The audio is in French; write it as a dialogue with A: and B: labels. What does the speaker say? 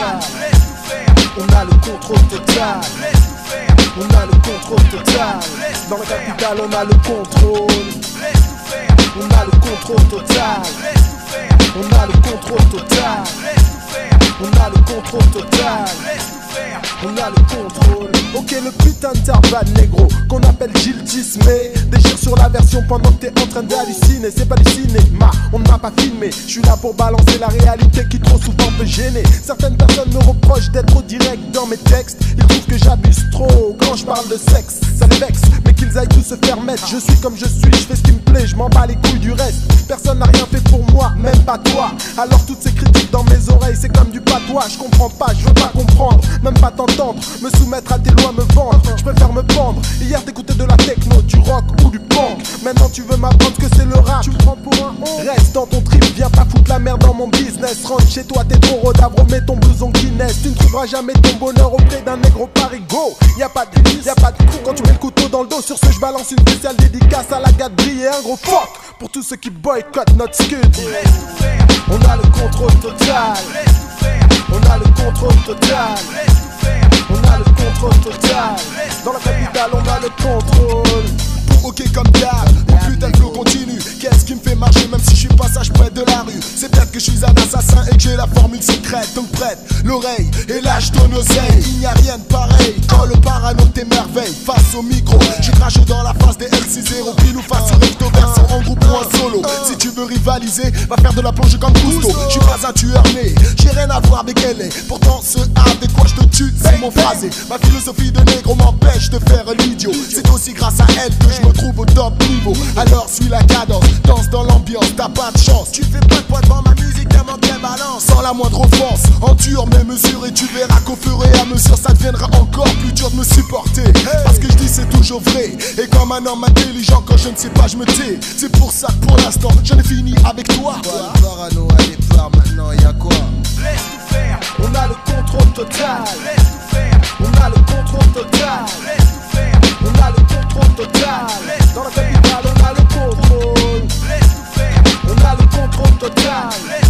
A: total. On a le contrôle total. On a le contrôle total. Dans la capitale on a le contrôle. On a le contrôle total. On a le contrôle total. On a le contrôle total. On a le contrôle. Ok, le putain de Tarban négro qu'on appelle Giltis, mais déchire sur la version pendant que t'es en train d'halluciner. C'est pas du cinéma, on ne m'a pas filmé. Je suis là pour balancer la réalité qui trop souvent peut gêner. Certaines personnes me reprochent d'être trop direct dans mes textes. Ils trouvent que j'abuse trop quand je parle de sexe. Ça les vexe, mais qu'ils aillent tous se faire mettre. Je suis comme je suis, je fais ce qui me plaît, je m'en bats les couilles du reste. Personne n'a rien fait pour moi, même pas toi. Alors toutes ces critiques dans mes oreilles, c'est comme du patois. Je comprends pas, je veux pas comprendre, même pas t'entendre. Me soumettre à tes lois, me vendre, je préfère me pendre. Hier t'écoutais de la techno, du rock ou du punk. Maintenant tu veux m'apprendre que c'est le rap. Tu me prends pour un honte. Reste dans ton trip, viens pas foutre la merde dans mon business. Rentre chez toi, t'es trop rodavre, mets ton blouson Guinness. Tu ne trouveras jamais ton bonheur auprès d'un négro parigo. Y'a pas de y'a pas de coup quand tu mets le couteau dans le dos. Sur ce je balance une spéciale dédicace à la gadrille et un gros fuck pour tous ceux qui boycottent notre scud. On a le contrôle total. On a le contrôle total. On a le contrôle total. Dans la capitale on a le contrôle.
B: Ok comme d'hab, mon putain de flow continue. Qu'est-ce qui me fait marcher même si je suis passage près de la rue? C'est peut-être que je suis un assassin et que j'ai la formule secrète. Donc prête l'oreille et lâche ton oseille. Il n'y a rien de pareil quand le parano t'émerveille. Face au micro, j'ai craché dans la face des L60. Pile ou face au recto verso, en groupe ou en solo. Si tu veux rivaliser, va faire de la plongée comme Cousteau. Je suis pas un tueur né, j'ai rien à voir avec elle. Pourtant ce avec quoi je te tue, c'est mon phrasé. Ma philosophie de négro m'empêche de faire l'idiot. C'est aussi grâce à elle que je me trouve au top niveau. Alors suis la cadence, danse dans l'ambiance, t'as pas de chance. Tu fais pas de poids devant ma musique, t'as manqué balance. Sans la moindre offense, endure mes mesures et tu verras qu'au fur et à mesure ça deviendra encore plus dur de me supporter. Parce que je dis c'est toujours vrai. Et comme un homme intelligent, quand je ne sais pas je me tais. C'est pour ça que pour l'instant j'en ai fini avec toi.
A: Le parano à départ, maintenant y'a quoi? Laisse tout faire. On a le contrôle total. Laisse tout faire. On a le contrôle total. Laisse tout faire. On a le contrôle total. Dans la capitale on a le contrôle. Laisse tout faire. On a le contrôle total.